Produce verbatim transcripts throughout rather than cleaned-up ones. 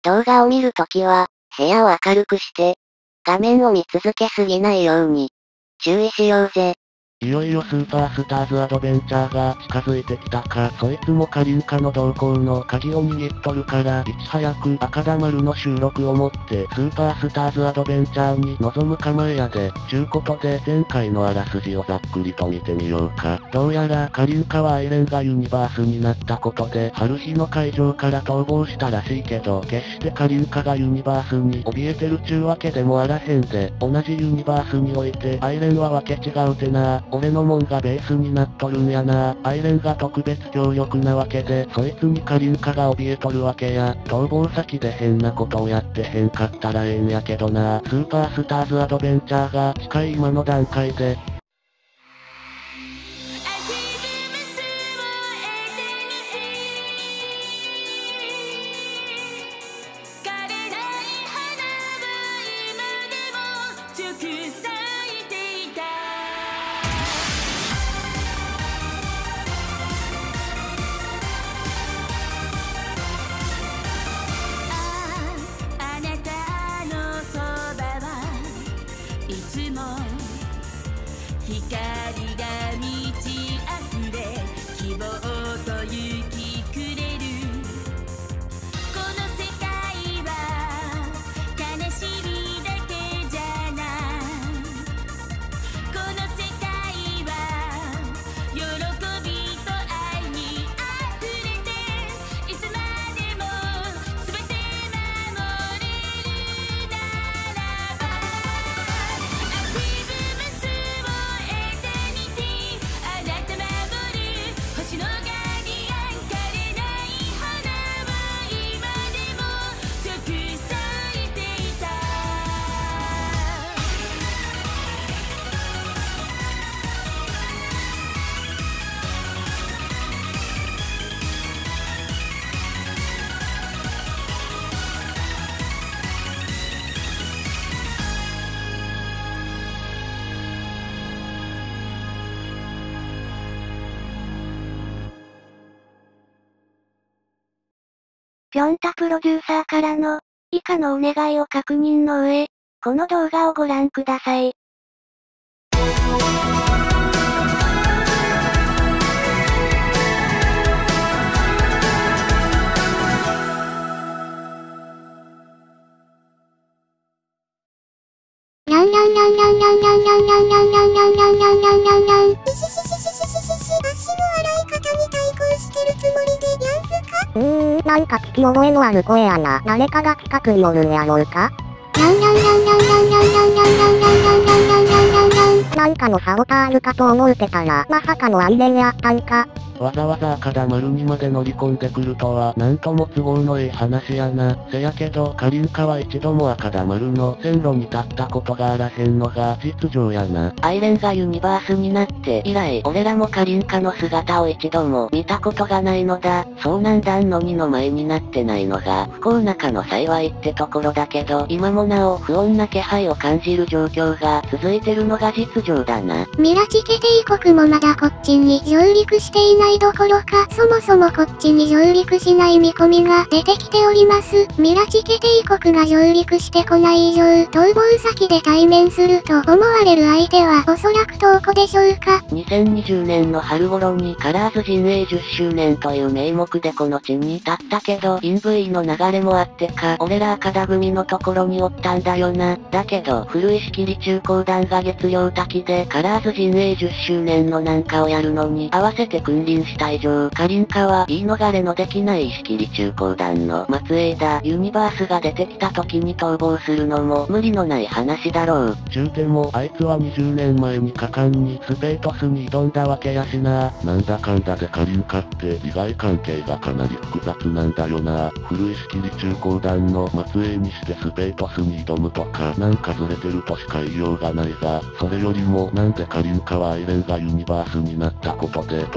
動画を見るときは、部屋を明るくして、画面を見続けすぎないように、注意しようぜ。 いよいよスーパースターズアドベンチャーが近づいてきたか。そいつもカリンカの動向の鍵を握っとるから、いち早く赤田丸の収録をもって、スーパースターズアドベンチャーに臨む構えやで。ちゅうことで前回のあらすじをざっくりと見てみようか。どうやらカリンカはアイレンがユニバースになったことで、春日の会場から逃亡したらしいけど、決してカリンカがユニバースに怯えてるちゅうわけでもあらへんで、同じユニバースにおいてアイレンはわけ違うてな。俺のもんがベースになっとるんやな。アイレンが特別強力なわけで、そいつにカリンカが怯えとるわけや。逃亡先で変なことをやってへんかったらええんやけどな。スーパースターズアドベンチャーが近い今の段階で、 光が満ち溢れ希望と勇気くれるこの世界は悲しみだけじゃないこの世界は喜びと愛に溢れていつまでも全て守れるならばアクティブマスぴょんたプロデューサーからの、以下のお願いを確認の上、この動画をご覧ください。にゃんにゃんにゃんにゃんにゃんにゃんにゃんにゃんにゃんにゃんにゃんにゃんにゃんにゃんにゃんにゃん。 いしししししししし、足の洗い方に対抗してるつもりでやんすか？ うーん、なんか聞き覚えのある声やな。誰かが近くにおるんやろうか？ にゃんにゃんにゃんにゃんにゃんにゃんにゃんにゃんにゃんにゃんにゃんにゃんにゃんにゃんにゃん。 なんかのサボタージュかと思うてたら、まさかのアイレンやったんか。 わざわざ赤田丸にまで乗り込んでくるとは、なんとも都合のいい話やな。せやけど、カリンカは一度も赤田丸の線路に立ったことがあらへんのが実情やな。 アイレンがユニバースになって以来、俺らもカリンカの姿を一度も見たことがないのだ。遭難団のにの前になってないのが、不幸中の幸いってところだけど、今もなお不穏な気配を感じる状況が続いてるのが実情だな。 ミラチケ帝国もまだこっちに上陸していないどころか、そもそもこっちに上陸しない見込みが出てきております。ミラチケ帝国が上陸してこない以上、逃亡先で対面すると思われる相手はおそらく東子でしょうか。 にせんにじゅうねんの春頃にカラーズ陣営じゅっしゅうねんという名目でこの地に立ったけど、インブイの流れもあってか、俺ら赤田組のところにおったんだよな。だけど、古い仕切り中高団が月曜滝でカラーズ陣営じゅっしゅうねんのなんかをやるのに合わせて君臨した以上、カリンカは言い逃れのできない仕切り中高団の末裔だ。ユニバースが出てきた時に逃亡するのも無理のない話だろう。 中でもあいつはにじゅうねんまえに果敢にスペートスに挑んだわけやしな。なんだかんだでカリンカって利害関係がかなり複雑なんだよな。古い仕切り中高団の末裔にしてスペートスに挑むとか、なんかずれてるとしか言いようがないが、それよりもなんでカリンカはアイレンがユニバースになったことで逃亡を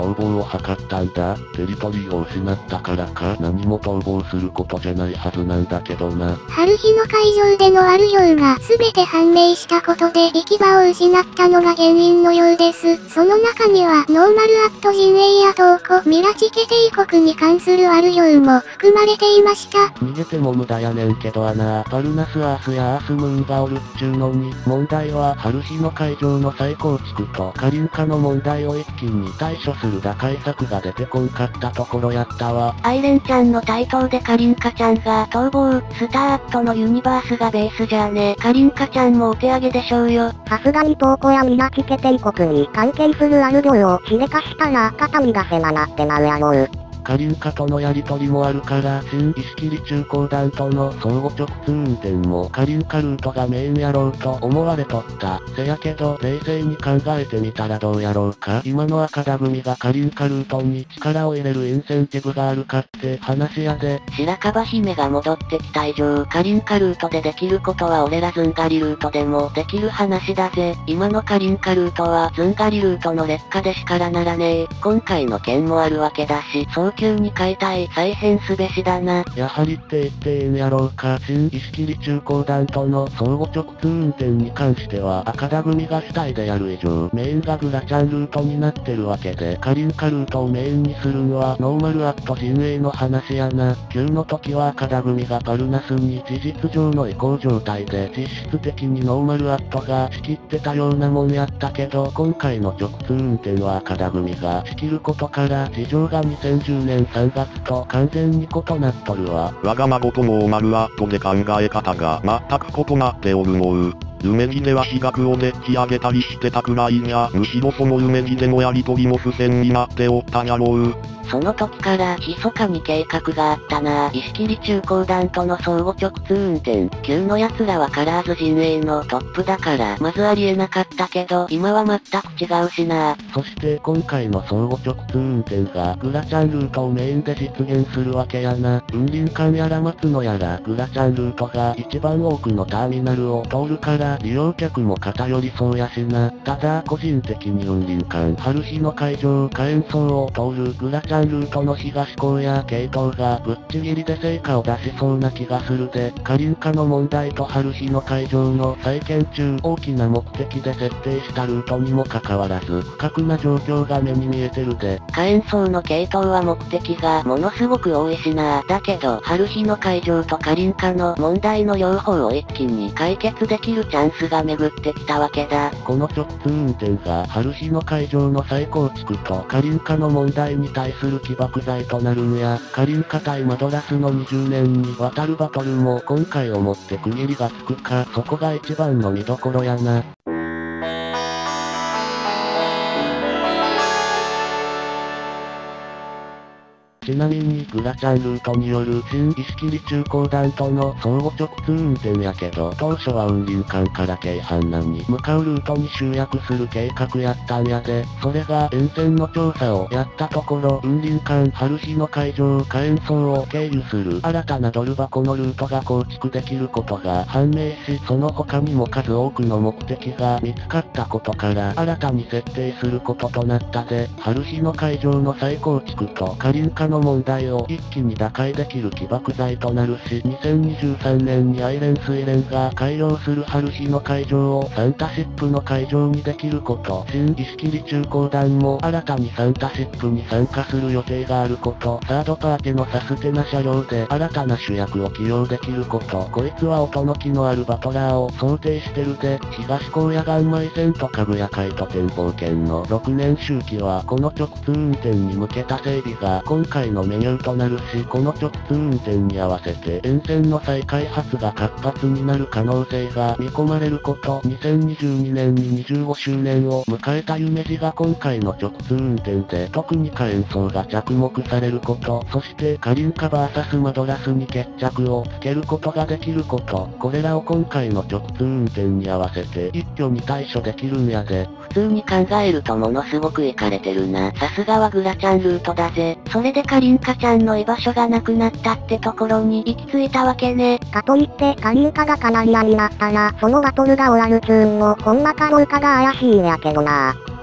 図ったんだ。テリトリーを失ったからか何も逃亡することじゃないはずなんだけどな。 春日の海上での悪行が全て判明したことで行き場を失ったのが原因のようです。その中にはノーマルアット陣営や東湖、ミラチケ帝国に関する悪行も含まれていました。 逃げても無駄やねんけどあな。バルナスアースやアースムーンがおるっちゅうのに、問題は春日の海上の再構築とカリン化の問題を一気に対処する打開策が出てこんかったところやったわ。 アイレンちゃんの台頭でカリンカちゃんが逃亡、スターアットのユニバースがベースじゃあね。カリンカちゃんもお手上げでしょうよ。 さすがに東湖やミラチケ帝国に関係する悪行をしでかしたら肩身が狭なってなるやろう。 カリンカとのやりとりもあるから、新石切り中高団との相互直通運転もカリンカルートがメインやろうと思われとった。せやけど、冷静に考えてみたらどうやろうか。今の赤田組がカリンカルートに力を入れるインセンティブがあるかって話やで。 白樺姫が戻ってきた以上、カリンカルートでできることは俺らズンガリルートでもできる話だぜ。今のカリンカルートはズンガリルートの劣化でしからならねえ。今回の件もあるわけだし、早急に解体、再編すべしだな。 やはりって言ってええんやろうか。新石切り中高団との相互直通運転に関しては赤田組が主体でやる以上、メインがグラチャンルートになってるわけで、カリンカルートをメインにするんはノーマルアット陣営の話やな。旧の時は赤田組がパルナスに事実上の移行状態で、実質的にノーマルアットが仕切ってたようなもんやったけど、今回の直通運転は赤田組が仕切ることから、事情がにせんじゅうねんさんがつと完全に異なっとるわ。 わが孫とノーマルアットで考え方が全く異なっておるのう。夢木では私学をでっち上げたりしてたくらいにゃ、むしろその夢木でのやりとりも不戦になっておったやろう。 その時から密かに計画があったな。石切り中高団との相互直通運転。旧の奴らはカラーズ陣営のトップだからまずありえなかったけど、今は全く違うしな。 そして今回の相互直通運転がグラチャンルートをメインで実現するわけやな。雲林間やら松野やらグラチャンルートが一番多くのターミナルを通るから利用客も偏りそうやしな。ただ個人的に雲林間、春日の海上、火炎層を通るグラチャンルートの東港や系統がぶっちぎりで成果を出しそうな気がするで、カリン化の問題と春日の海上の再建中大きな目的で設定したルートにもかかわらず不確な状況が目に見えてるで。 火炎層の系統は目的がものすごく多いしな。だけど春日の海上とカリン化の問題の両方を一気に解決できるチャンスが巡ってきたわけだ。 この直通運転が春日の海上の再構築とカリン化の問題に対する起爆剤となるんや。カリン化対マドラスのにじゅうねんにわたるバトルも今回をもって区切りがつくか、そこが一番の見どころやな。ちなみにグラチャンルートによる新石切り中高団との相互直通運転やけど、当初は雲林間から京阪南に向かうルートに集約する計画やったんやで。それが沿線の調査をやったところ、雲林間春日の海上火炎層を経由する新たなドル箱のルートが構築できることが判明し、その他にも数多くの目的が見つかったことから新たに設定することとなったで、春日の海上の再構築とカリン化の問題を一気に打開できる起爆剤となるし、にせんにじゅうさんねんにアイレン水連が改良する春日の海上をサンタシップの海上にできること、新石切り中高団も新たにサンタシップに参加する予定があること、サードパーティのサステナ車両で新たな主役を起用できること、こいつは音の気のあるバトラーを想定してるで、東高野岩米線とかぐや海と展望圏のろくねん周期はこの直通運転に向けた整備が今回のメニューとなるし、この直通運転に合わせて沿線の再開発が活発になる可能性が見込まれること、にせんにじゅうにねんににじゅうごしゅうねんを迎えた夢路が今回の直通運転で特に火炎層が着目されること、そしてカリン化 ブイエス マドラスに決着をつけることができること、これらを今回の直通運転に合わせて一挙に対処できるんやで。 普通に考えるとものすごくイカれてるな。さすがはグラちゃんルートだぜ。それでカリンカちゃんの居場所がなくなったってところに行き着いたわけね。 かといってカリンカがカナリアになったら、そのバトルが終わるつーんもほんまかどうかが怪しいんやけどな。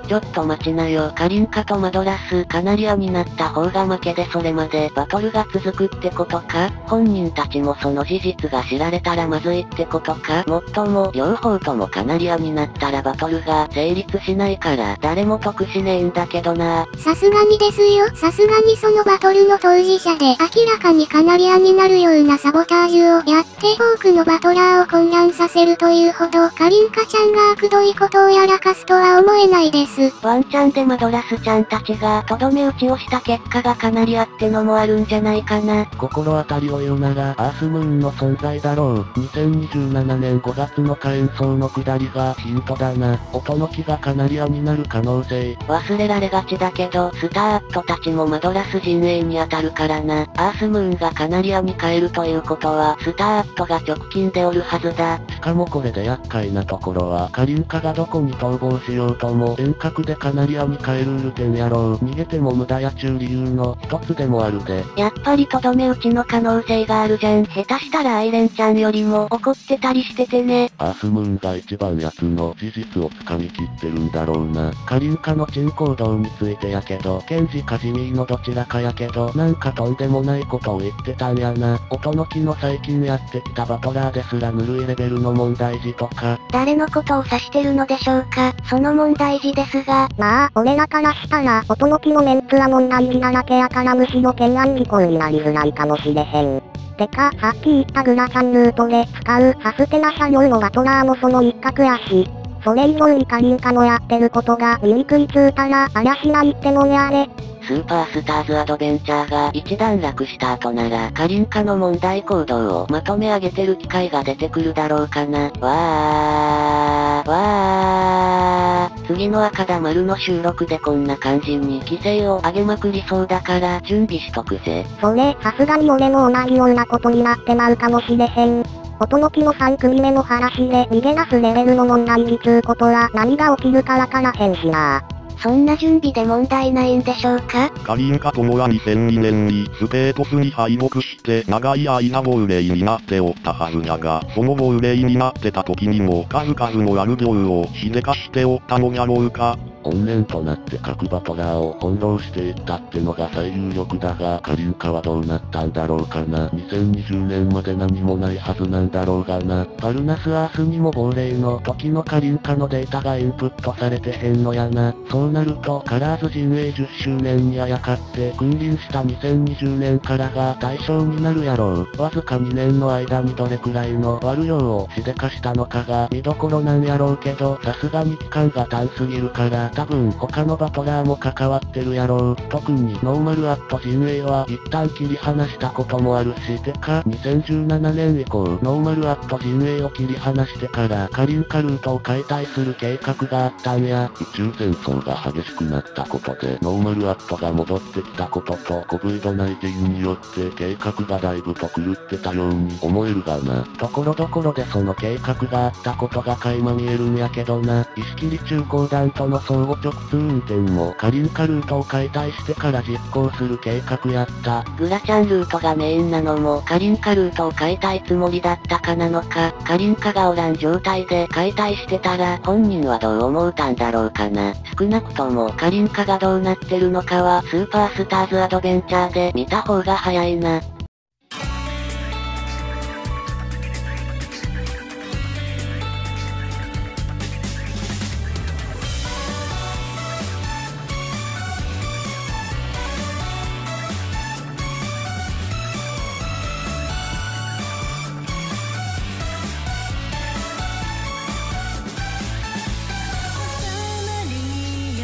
ちょっと待ちなよ。カリンカとマドラス、カナリアになった方が負けでそれまでバトルが続くってことか？本人たちもその事実が知られたらまずいってことか？もっとも、両方ともカナリアになったらバトルが成立しないから、誰も得しねえんだけどな。 さすがにですよ。さすがにそのバトルの当事者で明らかにカナリアになるようなサボタージュをやって多くのバトラーを混乱させるというほどカリンカちゃんが悪どいことをやらかすとは思えないです。 ワンチャンでマドラスちゃんたちがとどめ打ちをした結果がカナリアってのもあるんじゃないかな。 心当たりを言うならアースムーンの存在だろう。にせんにじゅうななねんごがつの火炎層の下りがヒントだな。音の木がカナリアになる可能性。 忘れられがちだけど、スターアットたちもマドラス陣営に当たるからな。アースムーンがカナリアに変えるということは、スターアットが直近でおるはずだ。 しかもこれで厄介なところは、カリンカがどこに逃亡しようとも遠隔でカナリアに変えるルーテンやろう。逃げても無駄やちゅう理由の一つでもあるで。 やっぱりとどめ打ちの可能性があるじゃん。下手したらアイレンちゃんよりも怒ってたりしててね。 アースムーンが一番奴の事実を掴み切ってるんだろうな。カリンカの珍行動についてやけど、ケンジかジミーのどちらかやけど、なんかとんでもないことを言ってたんやな。音の木の最近やってきたバトラーですらぬるいレベルの問題児とか。 誰のことを指してるのでしょうか。その問題児ですが。 まあ、俺らからしたら、音の木のメンツは問題児なだけやからむしろ懸案事項になりづらいかもしれへん。てか、さっき言ったグラサンルートで使うサステナ車両のバトラーもその一角やし、それ以上にカリンカのやってることが醜いつうたらありゃしないってのにあれ。 スーパースターズアドベンチャーが一段落した後ならカリンカの問題行動をまとめ上げてる機会が出てくるだろうかな。わー、わー。次の赤田丸の収録でこんな感じに規制を上げまくりそうだから準備しとくぜ。 それ、さすがに俺も同じようなことになってまうかもしれへん。音の木のさん組目の話で逃げ出すレベルの問題児つうことは何が起きるかわからへんしな。 そんな準備で問題ないんでしょうか？ カリンカ友はにせんにねんにスペートスに敗北して長い間亡霊になっておったはずだが、その亡霊になってた時にも数々の悪行をしでかしておったのじゃろうか。 怨念となって各バトラーを翻弄していったってのが最有力だが、カリンカはどうなったんだろうかな。にせんにじゅうねんまで何もないはずなんだろうがな。パルナスアースにも亡霊の時のカリンカのデータがインプットされてへんのやな。そうなるとカラーズ陣営じゅっしゅうねんにあやかって君臨したにせんにじゅうねんからが対象になるやろう。わずかにねんの間にどれくらいの悪用をしでかしたのかが見どころなんやろうけど、さすがに期間が短すぎるから多分他のバトラーも関わってるやろう。特にノーマルアット陣営は一旦切り離したこともあるし、てかにせんじゅうななねん以降ノーマルアット陣営を切り離してからカリンカルートを解体する計画があったんや。宇宙戦争が激しくなったことでノーマルアットが戻ってきたこととコブイドナイティンによって計画がだいぶと狂ってたように思えるがな。ところどころでその計画があったことが垣間見えるんやけどな。石切り中高団との相互直通運転もカリンカルートを解体してから実行する計画やった。 グラチャンルートがメインなのもカリンカルートを解体つもりだったかなのか。カリンカがおらん状態で解体してたら本人はどう思うたんだろうかな。少なくともカリンカがどうなってるのかはスーパースターズアドベンチャーで見た方が早いな。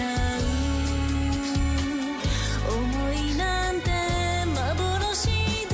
思いなんて幻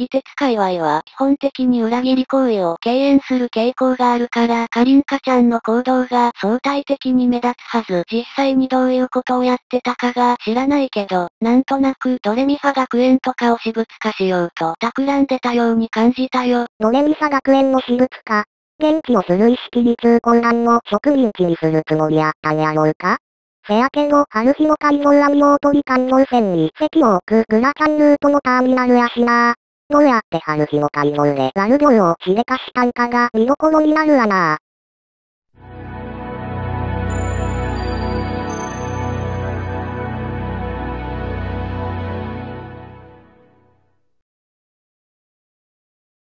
非鉄界隈は基本的に裏切り行為を敬遠する傾向があるから、カリンカちゃんの行動が相対的に目立つはず。実際にどういうことをやってたかが知らないけど、なんとなくドレミファ学園とかを私物化しようと企んでたように感じたよ。 ドレミファ学園の私物化。元気をする意識に痛混乱の植民地にするつもりやったんやろうか。せやけど、春日の海上暗号取り環状線に席を置くグラチャンルートのターミナルやしな。どうやって春日の海上でラル魚をしでかしたんかが見どころになるわな。